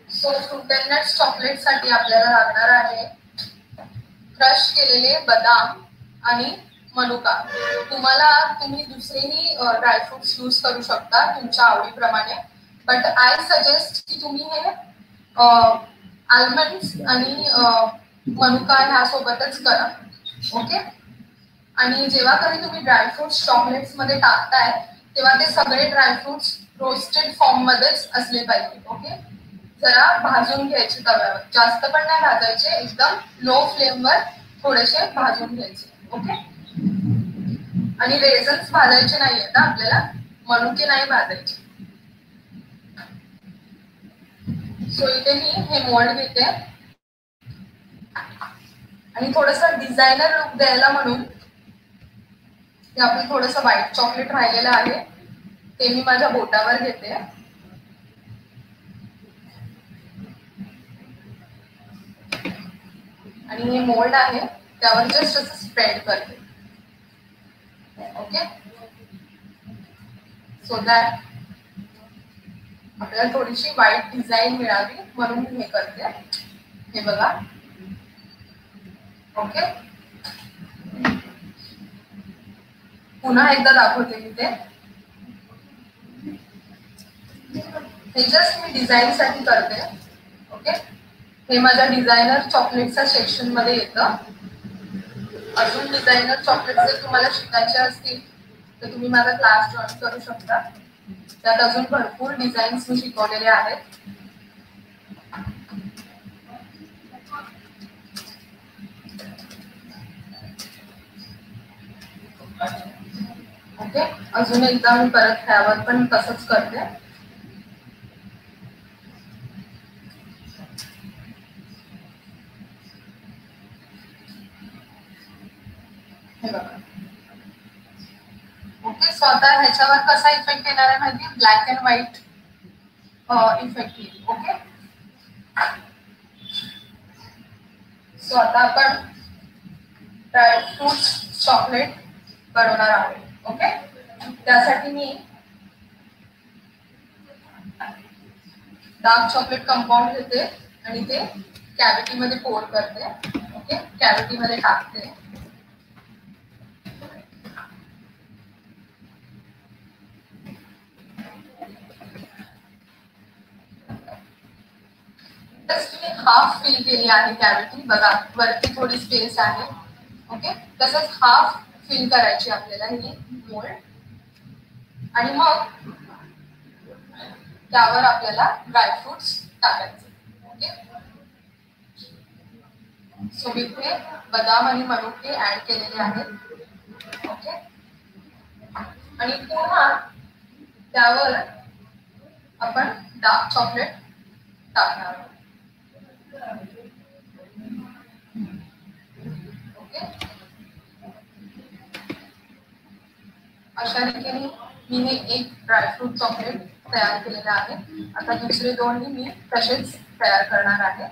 So fruit and nuts chocolate साठी आपल्याला लागणार आहे क्रश केलेले बदाम आणि मनुका. तुम्ही दुसरेही ड्रायफ्रुट्स यूज करू शकता तुमच्या आवडीप्रमाणे, बट आय सजेस्ट की तुम्ही हे आल्मंड्स आणि मनुका ह्या सोबतच करा. ओके. आणि जेव्हा कधी तुम्ही ड्रायफ्रुट्स चॉकलेट्स मध्ये टाकताय तेव्हा ते सगळे ड्रायफ्रुट्स रोस्टेड फॉर्म मध्येच असले पाहिजे. ओके. जरा भाजून घ्यायचे तव्यावर, जास्त पण नाही भाजायचे, एकदम लो फ्लेमवर थोडेसे भाजून घ्यायचे. ओके. आणि रेझन्स भाजायचे नाहीये ना आपल्याला, मनुके नाही भाजायचे. सो इथे मी हे मोल्ड घेते आणि थोडस डिझायनर लुक द्यायला म्हणून हे आपलं थोडस व्हाईट चॉकलेट राहिलेलं आहे ते मी माझ्या बोटावर घेते आणि हे मोल्ड आहे त्यावर जस्ट असं स्प्रेड करते. ओके. सो दॅट आपल्याला थोडीशी व्हाईट डिझाईन मिळावी म्हणून मी हे करते. हे बघा. ओके. पुन्हा एकदा दाखवते मी ते. हे जस्ट मी डिझाईन साठी करते. ओके. हे माझ्या डिझायनर चॉकलेटच्या सेक्शन मध्ये येतं. अजून डिझायनर चॉकलेट जर तुम्हाला शिकायचे असतील तर तुम्ही माझा क्लास जॉईन करू शकता. त्यात अजून भरपूर डिझाईन्स मी शिकवलेले आहेत. ओके. अजून एकदा मी परत ह्यावर पण तसंच करते. ओके. सो आता ह्याच्यावर कसा इफेक्ट येणार आहे माहिती, ब्लॅक अँड व्हाईट इफेक्ट येईल. ओके. सो आता आपण ड्रायफ्रूट चॉकलेट बनवणार आहोत. ओके. त्यासाठी मी डार्क चॉकलेट कंपाऊंड घेते आणि ते कॅव्हिटी मध्ये पोर करते. ओके. कॅव्हिटी मध्ये टाकते. हाफ फिल केली आहे कॅव्हिटी. बघा वरती थोडी स्पेस आहे. ओके. तसंच हाफ फिल करायची आपल्याला ही मोल्ड आणि मग त्यावर आपल्याला ड्रायफ्रुट्स टाकायचे. ओके. सो इथे बदाम आणि मनुके ऍड केलेले आहेत. ओके. आणि पुन्हा त्यावर आपण डार्क चॉकलेट टाकणार आहोत. ओके. अशा रीतीने मी हे एक ड्रायफ्रूट चॉकलेट तयार केलेलं आहे. आता दुसरे दोन्ही मी तसेच तयार करणार आहे.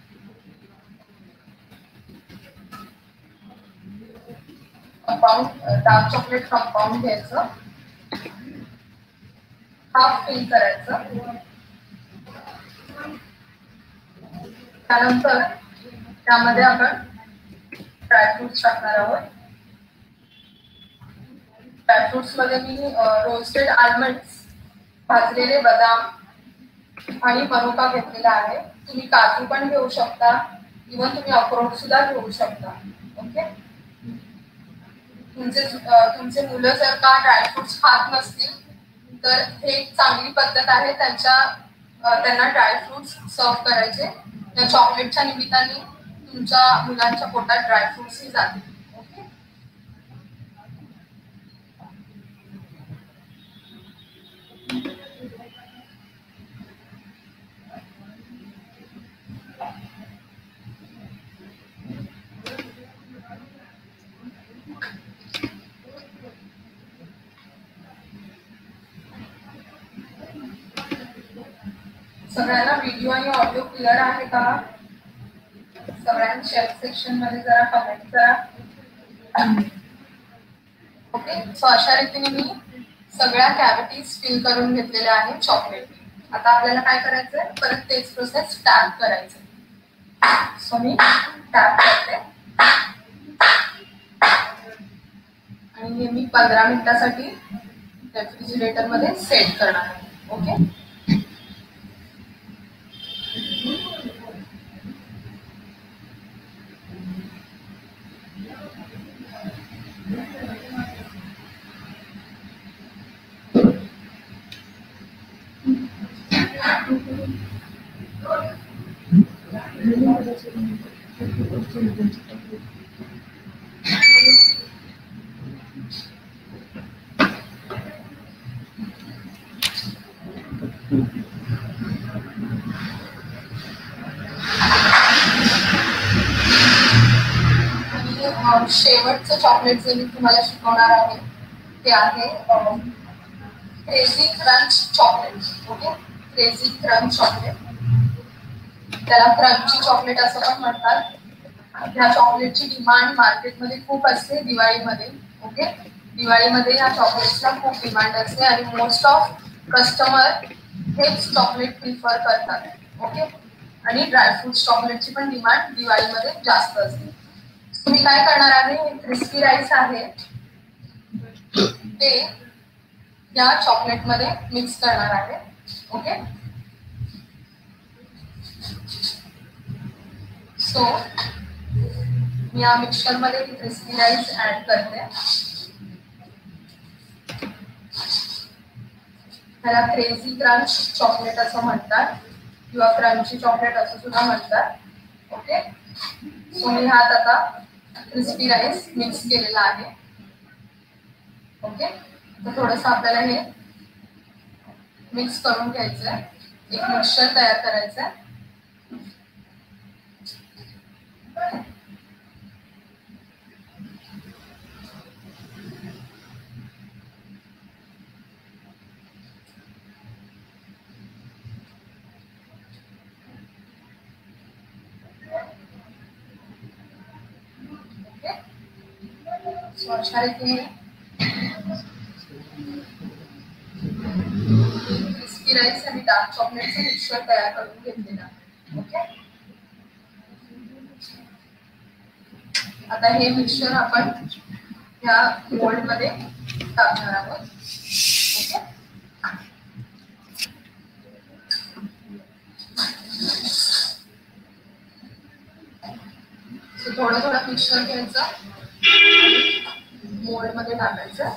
कंपाऊंड डार्क चॉकलेट कंपाऊंड घ्यायचं, हाफ फिल करायचं, त्यानंतर त्यामध्ये आपण ड्रायफ्रुट्स टाकणार आहोत. ड्रायफ्रुट्स मध्ये मी रोस्टेड आल्मंड्स, भाजलेले बदाम आणि मनुका घेतलेला आहे. तुम्ही काजू पण घेऊ शकता, इव्हन तुम्ही अक्रोड सुद्धा घेऊ शकता. ओके. तुमचे मुलं जर का ड्रायफ्रुट्स खात नसतील तर हे एक चांगली पद्धत आहे त्यांना ड्रायफ्रुट्स सर्व करायचे. त्या चॉकलेटच्या निमित्ताने तुमच्या मुलांच्या पोटात ड्रायफ्रुट्सही जातील. ओके. सगळ्यांना व्हिडिओ आणि ऑडिओ क्लिअर आहे का? सगळ्यांना चॅट सेक्शन मध्ये जरा कमेंट करा. ओके. सो अशा रीतीने मी सगळ्या कॅव्हिटीज फिल करून घेतलेल्या आहेत चॉकलेट. आता आपल्याला काय करायचंय, परत तेच प्रोसेस टॅप करायचं. सो मी टॅप करते आणि हे मी 15 मिनिटासाठी रेफ्रिजरेटर मध्ये सेट करणार आहे. ओके. शेवटचं चॉकलेट जे मी तुम्हाला शिकवणार आहे ते आहे crazy crunch chocolate. Okay. Crazy crunch chocolate, त्याला क्रंची चॉकलेट असं पण म्हणतात. ह्या चॉकलेटची डिमांड मार्केटमध्ये खूप असते दिवाळीमध्ये. ओके. दिवाळीमध्ये ह्या चॉकलेटला खूप डिमांड असते आणि मोस्ट ऑफ कस्टमर हेच चॉकलेट प्रिफर करतात. ओके. आणि ड्रायफ्रूट चॉकलेटची पण डिमांड दिवाळीमध्ये जास्त असते. तुम्ही काय करणार आहे, क्रिस्पी राईस आहे ते या चॉकलेट मध्ये मिक्स करणार आहे. ओके. सो मी या मिक्सचर मध्ये क्रिस्पी राईस ऍड करते. त्याला क्रेझी क्रंच चॉकलेट असं म्हणतात किंवा क्रंची चॉकलेट असं सुद्धा म्हणतात. ओके. सो मी ह्यात आता क्रिस्पी राईस मिक्स केलेला आहे. ओके. तर थोडस आपल्याला हे मिक्स करून घ्यायचंय, एक मिक्सचर तयार करायचंय. अशा रीतीने क्रिस्पी राईस आणि डार्क चॉकलेटचं मिक्सचर तयार करून घेतलेलं आहे. ओके. आता हे मिक्सचर आपण या मोल्ड मध्ये टाकणार आहोत. ओके. थोडं थोडं मिक्सचर घ्यायचं, मोल्ड मध्ये टाकायचं.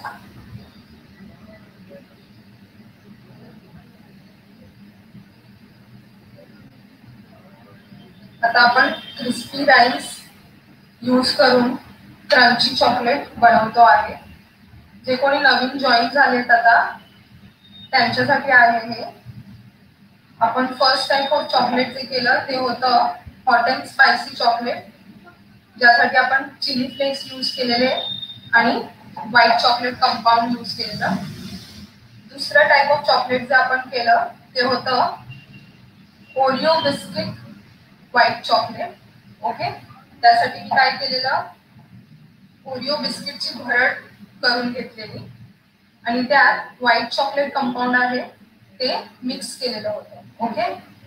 आता आपण क्रिस्पी राईस यूज करून क्रंची चॉकलेट बनवतो आहे. जे कोणी नवीन जॉईन झालेत आता त्यांच्यासाठी आहे हे. आपण फर्स्ट टाइप ऑफ चॉकलेट जे केलं ते होतं हॉट अँड स्पायसी चॉकलेट, ज्यासाठी आपण चिली फ्लेक्स यूज केलेले आणि व्हाईट चॉकलेट कंपाऊंड यूज केलेलं. दुसरं टाइप ऑफ चॉकलेट जे आपण केलं ते होतं Oreo biscuit white chocolate. Okay. त्यासाठी मी काय केलेलं, ओरिओ बिस्किटची भरड करून घेतलेली आणि त्यात व्हाईट चॉकलेट कंपाऊंड आहे ते मिक्स केलेलं होतं. ओके.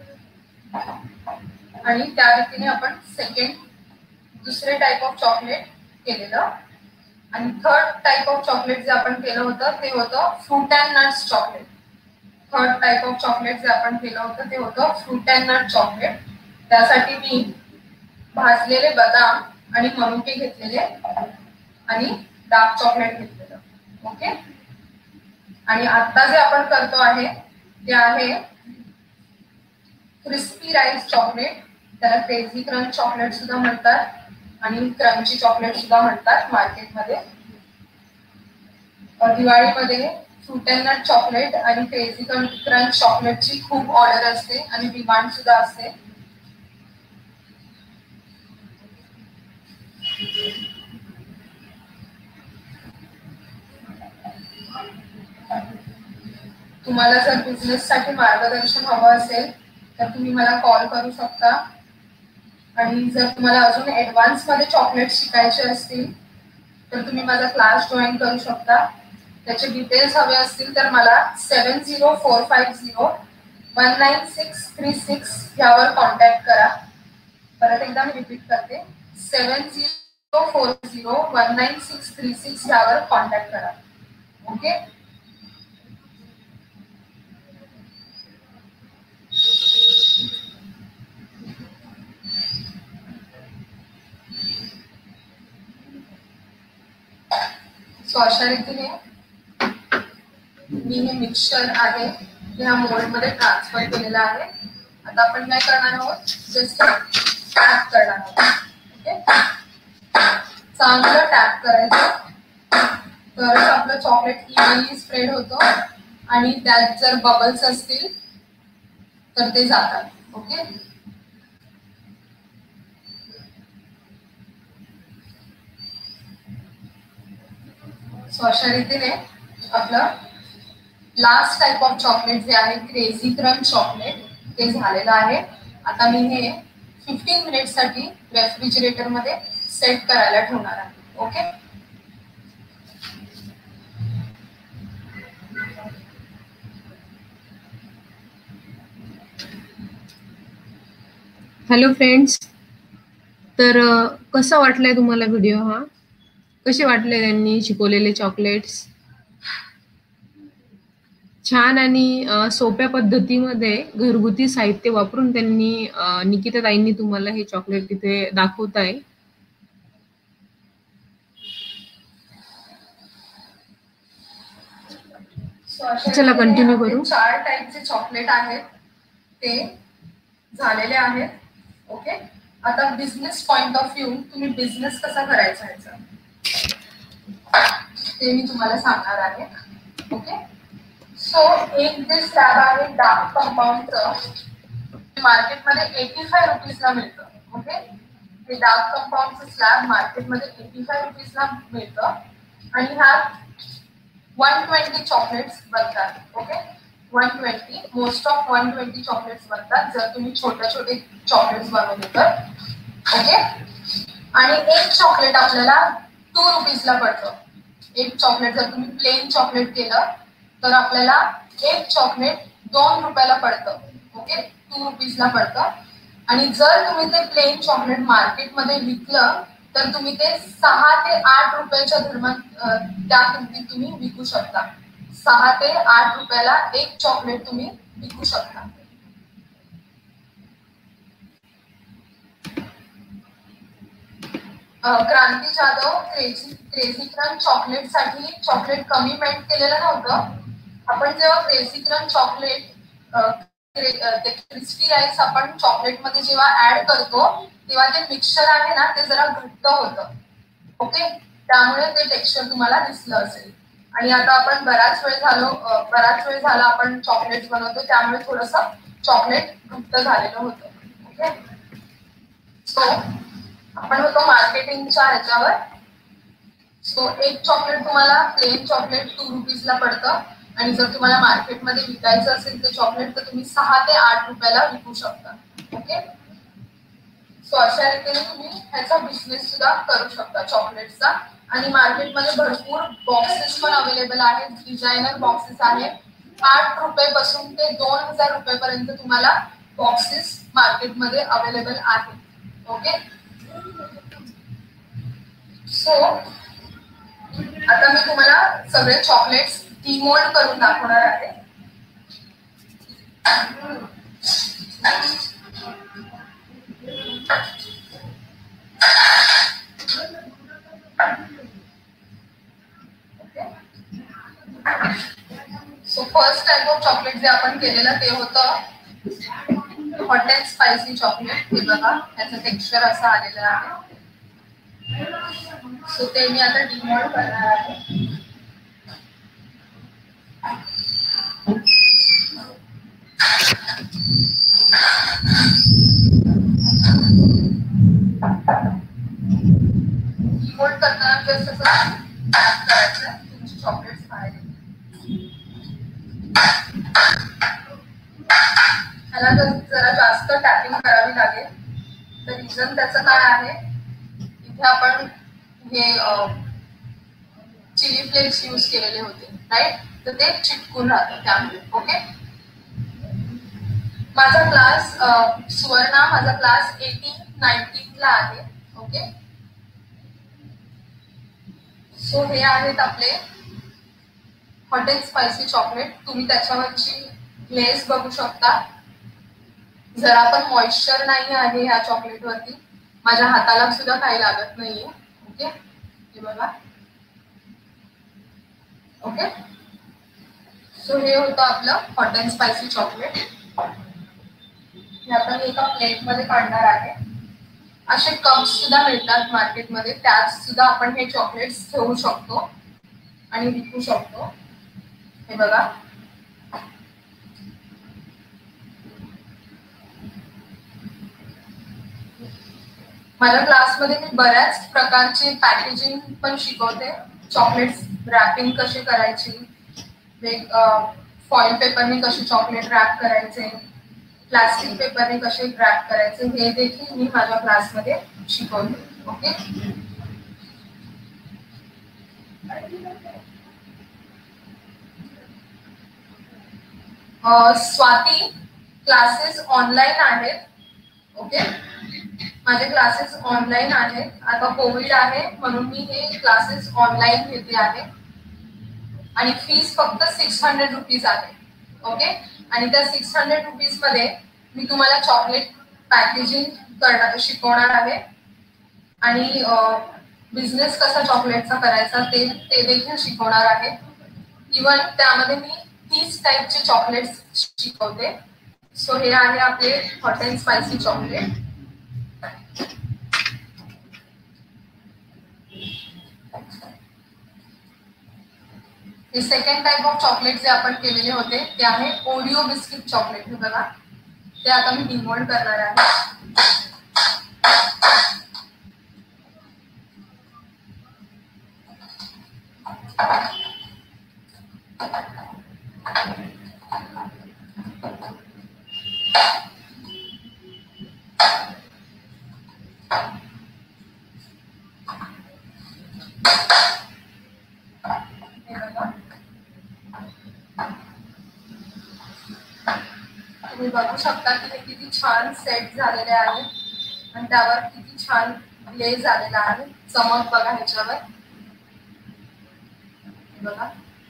आणि त्या रीतीने आपण दुसरे टाइप ऑफ चॉकलेट केलेलं. आणि थर्ड टाइप ऑफ चॉकलेट जे आपण केलं होतं ते होतं fruit and nuts chocolate. Third type of chocolate जे आपण केलं होतं ते होतं फ्रूट अँड नट चॉकलेट. त्यासाठी मी भाजलेले बदाम आणि मनुके घेतलेले आणि डार्क चॉकलेट घेतलेलं. ओके. आणि आता जे आपण करतो आहे ते आहे क्रिस्पी राईस चॉकलेट. त्याला क्रेझी क्रंच चॉकलेट सुद्धा म्हणतात आणि क्रंची चॉकलेट सुद्धा म्हणतात मार्केटमध्ये. दिवाळीमध्ये फ्रूट अँड नट चॉकलेट आणि क्रेझी क्रंच चॉकलेटची खूप ऑर्डर असते आणि डिमांड सुद्धा असते. तुम्हाला जर बिझनेस साठी मार्गदर्शन हवं असेल तर तुम्ही मला कॉल करू शकता. आणि जर तुम्हाला अजून ऍडव्हान्स मध्ये चॉकलेट शिकायचे असतील तर तुम्ही माझा क्लास जॉईन करू शकता. त्याचे डिटेल्स हवे असतील तर मला 704502 19636 यावर कॉन्टॅक्ट करा. परत एकदा मी रिपीट करते, 7040196636 यावर कॉन्टॅक्ट करा. ओके. सो अशा रीतीने मी हे मिक्सचर आहे ह्या मोल्ड मध्ये ट्रान्सफर केलेलं आहे. आता आपण काय करणार आहोत, जस्ट टॅप करणार आहोत. ओके, चांगलं टॅप करायचं, तरच आपलं चॉकलेट इव्हनली स्प्रेड होतो आणि त्यात जर बबल्स असतील तर ते जातात. ओके, सो अशा रीतीने आपलं लास्ट टाइप ऑफ चॉकलेट जे आहे क्रेझी क्रंच चॉकलेट ते झालेलं आहे. आता मी हे 15 मिनिटसाठी रेफ्रिजरेटर मध्ये सेट करायला ठेवणार आहे. ओके, हॅलो फ्रेंड्स, तर कसा वाटलाय तुम्हाला व्हिडिओ हा? कसे वाटले त्यांनी शिकवलेले चॉकलेट्स? छान आणि सोप्या पद्धतीमध्ये घरगुती साहित्य वापरून त्यांनी निकिता ताईंनी तुम्हाला हे चॉकलेट तिथे दाखवत आहे. चला कंटिन्यू करू. 4 टाइपचे चॉकलेट आहेत ते झालेले आहेत. ओके, आता बिझनेस पॉइंट ऑफ व्ह्यू तुम्ही बिझनेस कसा करायचा याचा ते मी तुम्हाला सांगणार आहे. ओके, सो एक जे स्लॅब आहे डार्क कंपाऊंडचं मार्केटमध्ये 85 रुपीजला मिळतं. ओके, हे डार्क कंपाऊंडचं स्लॅब मार्केटमध्ये 85 रुपीजला मिळतं आणि ह्यात 120 चॉकलेट्स बनतात. ओके, 120 मोस्ट ऑफ 120 चॉकलेट्स बनतात जर तुम्ही छोटे छोटे चॉकलेट्स बनवले तर. ओके, आणि एक चॉकलेट आपल्याला 2 रुपीजला पडतं. एक चॉकलेट जर तुम्ही प्लेन चॉकलेट केलं तर आपल्याला एक चॉकलेट 2 रुपयाला पडतं. ओके, 2 रुपीजला पडतं. आणि जर तुम्ही ते प्लेन चॉकलेट मार्केटमध्ये विकलं तर तुम्ही ते 6 ते 8 रुपयाच्या दरम्यान त्या किमतीत तुम्ही विकू शकता. 6 ते 8 रुपयाला एक चॉकलेट तुम्ही विकू शकता. Kranti Jadhav crazy crunch chocolate साठी चॉकलेट कमी मेल्ट केलेलं नव्हतं. आपण जेव्हा क्रेझी क्रंच चॉकलेट ते क्रिस्पी राईस आपण चॉकलेट मध्ये जेव्हा ऍड करतो तेव्हा ते मिक्सचर आहे ना ते जरा घट्ट होतं. ओके, त्यामुळे ते टेक्स्चर तुम्हाला दिसलं असेल. आणि आता आपण बराच वेळ झाला आपण चॉकलेट बनवतो त्यामुळे थोडस चॉकलेट घट्ट झालेलं होतं. ओके, सो आपण होतो मार्केटिंगच्या ह्याच्यावर. सो एक चॉकलेट तुम्हाला प्लेन चॉकलेट 2 रुपीजला पडतं आणि जर तुम्हाला मार्केटमध्ये विकायचं असेल ते चॉकलेट तर तुम्ही 6 ते 8 रुपयाला विकू शकता. ओके, सो अशा रीतीने तुम्ही ह्याचा बिझनेस सुद्धा करू शकता चॉकलेटचा. आणि मार्केटमध्ये भरपूर बॉक्सेस पण अवेलेबल आहेत, डिझायनर बॉक्सेस आहेत. 8 रुपयापासून ते 2000 रुपयापर्यंत तुम्हाला बॉक्सेस मार्केटमध्ये अवेलेबल आहेत. ओके, सो आता मी तुम्हाला सगळे चॉकलेट्स डिमोल्ड करून दाखवणार आहे. So first type of chocolate जे आपण केलेलं ते होतं हॉट अँड स्पायसी चॉकलेट. हे बघा त्याचं टेक्स्चर असं आलेलं आहे. सो ते मी आता डिमोल्ड करणार आहे. डिमोल्ड करताना जस्ट असं टॅप करायचं, तुमची चॉकलेट्स बाहेर येतील. ह्याला जरा जास्त टॅपिंग करावी लागेल. तर रिझन त्याचं काय आहे, इथे आपण हे चिली फ्लेक्स यूज केलेले होते राईट, तर ते चिटकून राहतं त्यामुळे. ओके, माझा क्लास सुवर्णा, माझा क्लास 18-19 ला आहे. ओके, सो हे आहेत आपले हॉट अँड स्पायसी चॉकलेट. तुम्ही त्याच्यावरची ग्लेज बघू शकता. जरा पण मॉइश्चर नाही आहे ह्या चॉकलेट वरती. माझ्या हाताला सुद्धा काही लागत नाहीये. ओके, हे बघा. ओके, सो हे होतं आपलं हॉट अँड स्पायसी चॉकलेट. हे आता मी एका प्लेट मध्ये काढणार आहे. असे कप्स सुद्धा मिळतात मार्केटमध्ये, त्यात सुद्धा आपण हे चॉकलेट्स ठेवू शकतो आणि विकू शकतो. हे बघा, माझ्या क्लासमध्ये मी बऱ्याच प्रकारचे पॅकेजिंग पण शिकवते. चॉकलेट्स रॅपिंग कशी करायची, फॉइल पेपरने कसे चॉकलेट रॅप करायचे, प्लास्टिक पेपरने कसे रॅप करायचे, हे देखील मी माझ्या क्लासमध्ये शिकवते. ओके, स्वाती, क्लासेस ऑनलाईन आहेत. ओके, माझे क्लासेस ऑनलाईन आहेत. आता कोविड आहे म्हणून मी हे क्लासेस ऑनलाईन घेते आहे आणि फीस फक्त 600 रुपीज आहे. ओके, आणि त्या 600 रुपीज मध्ये मी तुम्हाला चॉकलेट पॅकेजिंग शिकवणार आहे आणि बिझनेस कसा चॉकलेटचा करायचा ते देखील शिकवणार आहे. इवन त्यामध्ये मी 30 टाईपचे चॉकलेट्स शिकवते. सो हे आहे आपले हॉट अँड स्पायसी चॉकलेट. हे सेकंड टाइप ऑफ चॉकलेट जे आपण केलेले होते ते आहे ओरिओ बिस्किट चॉकलेट. हे बघा, ते आता मी डिमोल्ड करणार आहे. तुम्ही बघू शकता की हे किती छान सेट झालेले आहे आणि त्यावर किती छान ग्लेज झालेला आहे. चमक बघा ह्याच्यावर. बघा,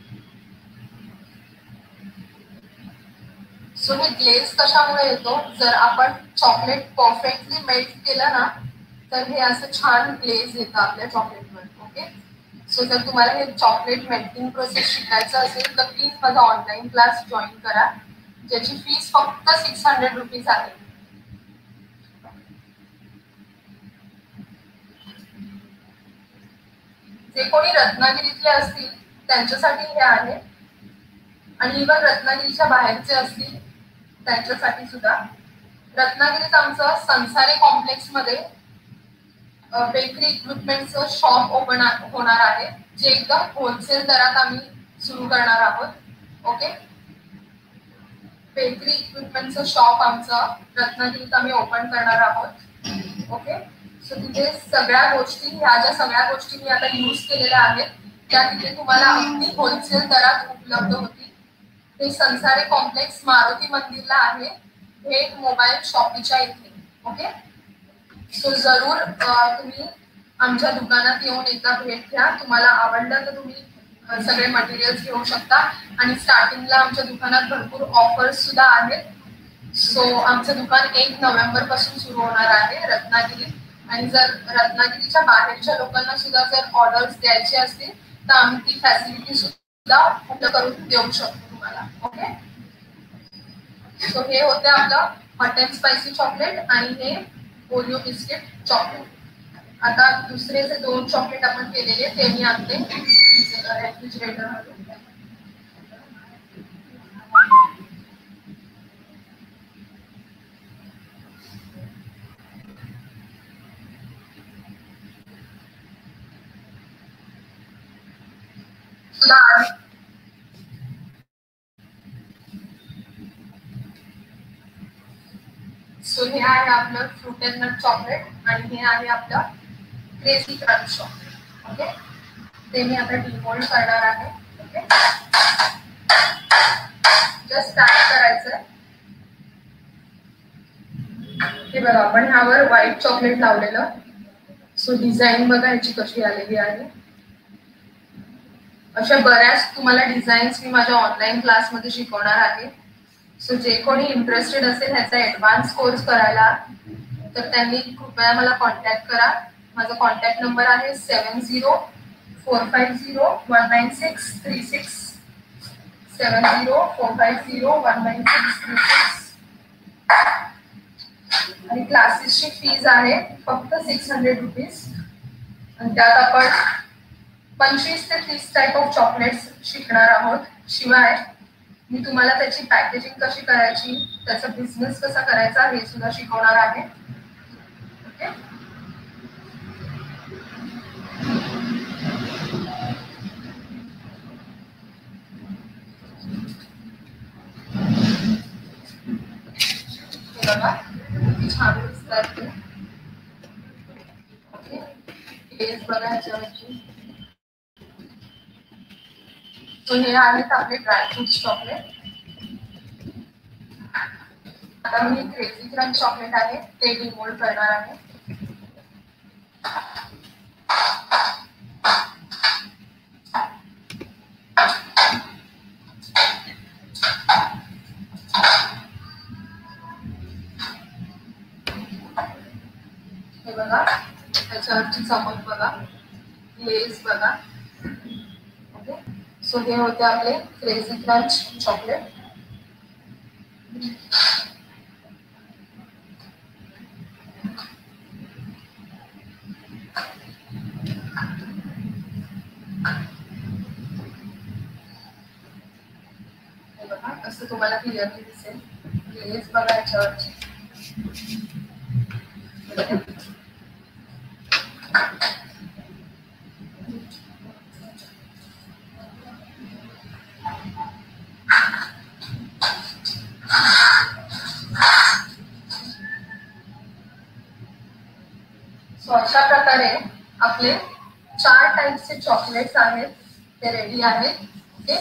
सो हे ग्लेज कशामुळे येतो, जर आपण चॉकलेट परफेक्टली मेल्ट केलं ना तर हे असं छान ग्लेज येतं आपल्या चॉकलेटवर. ओके, सो जर तुम्हाला हे चॉकलेट मेल्टिंग प्रोसेस शिकायचं असेल तर प्लीज माझा ऑनलाईन क्लास जॉईन करा, ज्याची फीस फक्त 600 रुपीज आहे. जे कोणी रत्नागिरीतले असतील त्यांच्यासाठी हे आहे आणि इव्हन रत्नागिरीच्या बाहेरचे असतील त्यांच्यासाठी सुद्धा. रत्नागिरीत आमचं संसारे कॉम्प्लेक्स मध्ये बेकरी इक्विपमेंटचं शॉप ओपन होणार आहे, जे एकदम होलसेल दरात आम्ही सुरू करणार आहोत. ओके, बेकरी इक्विपमेंटचं शॉप आमचं रत्नागिरीत आम्ही ओपन करणार आहोत. ओके, सो तिथे सगळ्या गोष्टी, ह्या ज्या सगळ्या गोष्टी मी आता यूज केलेल्या आहेत त्या तिथे तुम्हाला अगदी होलसेल दरात उपलब्ध होतील. ते संसारे कॉम्प्लेक्स मारुती मंदिरला आहे, हे मोबाईल शॉपीच्या इथे. ओके, सो जरूर तुम्ही आमच्या दुकानात येऊन एकदा भेट घ्या. तुम्हाला आवडलं तर तुम्ही सगळे मटेरियल्स घेऊ शकता आणि स्टार्टिंगला आमच्या दुकानात भरपूर ऑफर्स सुद्धा आहेत. सो आमचं दुकान 1 नोव्हेंबर पासून सुरू होणार आहे रत्नागिरीत. आणि जर रत्नागिरीच्या बाहेरच्या लोकांना सुद्धा जर ऑर्डर्स द्यायचे असतील तर आम्ही ती फॅसिलिटी सुद्धा उपलब्ध करून देऊ शकतो तुम्हाला. ओके, सो हे होते आपलं हॉट अँड स्पायसी चॉकलेट आणि हे ओरिओ बिस्किट चॉकलेट. आता दुसरे जे 2 चॉकलेट आपण केलेले ते मी आणते रेफ्रिजरेटर मध्ये. सो हे आहे आपलं फ्रूट अँड नट चॉकलेट आणि हे आहे आपलं क्रेझी क्रंच चॉकलेट. ओके, ते मी आता डिमोल्ड करणार आहे. ओके, जस्ट स्टार्ट करायचं. हे बघा आपण ह्यावर व्हाईट चॉकलेट लावलेलं. सो डिझाईन बघा याची कशी आलेली आहे. अशा बऱ्याच तुम्हाला डिझाईन्स मी माझ्या ऑनलाईन क्लासमध्ये शिकवणार आहे. सो जे कोणी इंटरेस्टेड असेल ह्याचा ऍडव्हान्स कोर्स करायला तर त्यांनी कृपया मला कॉन्टॅक्ट करा. माझा कॉन्टॅक्ट नंबर आहे 7045019636 7045019636 आणि क्लासेसची फीज आहे फक्त 600 रुपीज. आणि त्यात आपण 25 ते 30 टाईप ऑफ चॉकलेट्स शिकणार आहोत. शिवाय मी तुम्हाला त्याची पॅकेजिंग कशी करायची, त्याचा बिझनेस कसा करायचा हे सुद्धा शिकवणार आहे. ओके. बघा किती छान दिसतात ते. ओके. पेज बघा ह्याच्यावरची. तो हे आहेत आपले ड्रायफ्रूट चॉकलेट. आता मी क्रेझी क्रंच चॉकलेट आहे ते डिमोल्ड करणार आहे. हे बघा त्याच्यावरची चमक बघा, लेस बघा. ओके. सो हे होते आपले क्रेझी क्रंच चॉकलेट. हे बघा असं तुम्हाला क्लिअरली दिसेल. लेस बघा याच्यावरची. सो अशा प्रकारे आपले 4 टाईपचे चॉकलेट्स आहेत ते रेडी आहेत. ओके.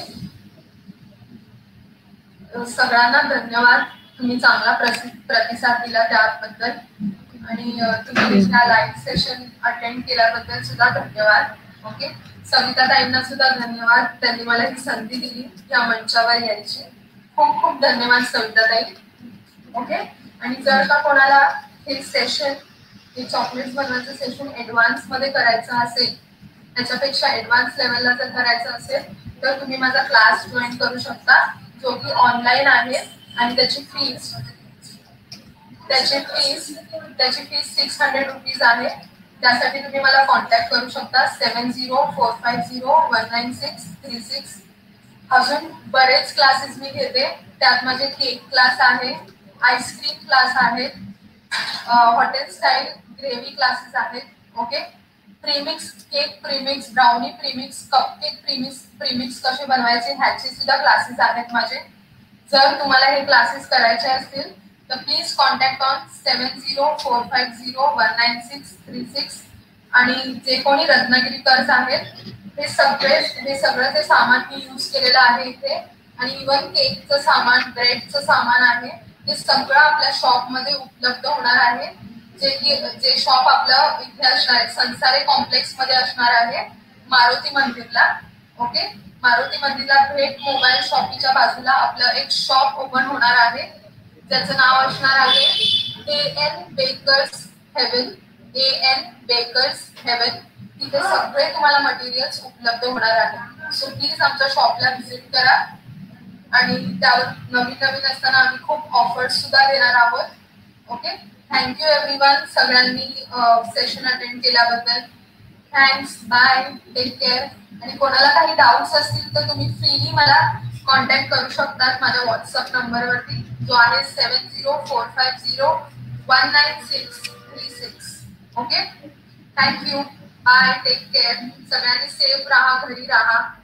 सगळ्यांना धन्यवाद. तुम्ही चांगला प्रतिसाद दिला त्याबद्दल आणि तुम्ही ह्या लाईव्ह सेशन अटेंड केल्याबद्दल सुद्धा धन्यवाद. ओके. सविता ताईंना सुद्धा धन्यवाद, त्यांनी मला ही संधी दिली या मंचावर यायची. खूप खूप धन्यवाद सविता ताई. ओके. आणि जर का कोणाला हे सेशन, हे चॉकलेट्स बनवायचं सेशन ऍडव्हान्स मध्ये करायचं असेल, त्याच्यापेक्षा ऍडव्हान्स लेवलला जर करायचं असेल तर तुम्ही माझा क्लास जॉईन करू शकता जो की ऑनलाईन आहे. आणि त्याची फीज 600 रुपीज आहे. त्यासाठी तुम्ही मला कॉन्टॅक्ट करू शकता 7045019636. अजून बरेच क्लासेस मी घेते. त्यात माझे केक क्लास आहे, आईस्क्रीम क्लास आहेत, हॉटेल स्टाईल ग्रेव्ही क्लासेस आहेत. Okay. Premix cake, premix brownie, premix cupcake, premix कसे बनवायचे ह्याचे सुद्धा क्लासेस आहेत माझे. जर तुम्हाला हे क्लासेस करायचे असतील तर प्लीज कॉन्टॅक्ट ऑन 7045019636. आणि जे कोणी रत्नागिरीकर्स आहेत हे सगळं ते सामान मी यूज केलेलं आहे इथे. आणि इव्हन केकचं सामान, ब्रेडचं सामान आहे ते सगळं आपल्या शॉप मध्ये उपलब्ध होणार आहे. जे शॉप आपलं इथे असणार आहे संसारे कॉम्प्लेक्स मध्ये असणार आहे मारुती मंदिरला. ओके. मारुती मंदिरला भेट मोबाईल शॉपीच्या बाजूला आपलं एक शॉप ओपन होणार आहे ज्याचं नाव असणार आहे AN Bakers Haven. AN Bakers Haven. तिथे सगळे तुम्हाला मटेरियल्स उपलब्ध होणार आहे. सो प्लीज आमच्या शॉपला व्हिजिट करा. आणि त्यावर नवीन असताना आम्ही खूप ऑफर्स सुद्धा देणार आहोत. ओके. थँक्यू एव्हरीवन सगळ्यांनी सेशन अटेंड केल्याबद्दल. थँक्स. बाय. Take care. आणि कोणाला काही डाऊट्स असतील तर तुम्ही फ्रीली मला कॉन्टॅक्ट करू शकतात माझ्या व्हॉट्सअप नंबरवरती जो आहे 7045019636. Okay. Thank you. Bye. Take care. सगळ्यांनी सेफ राहा, घरी राहा.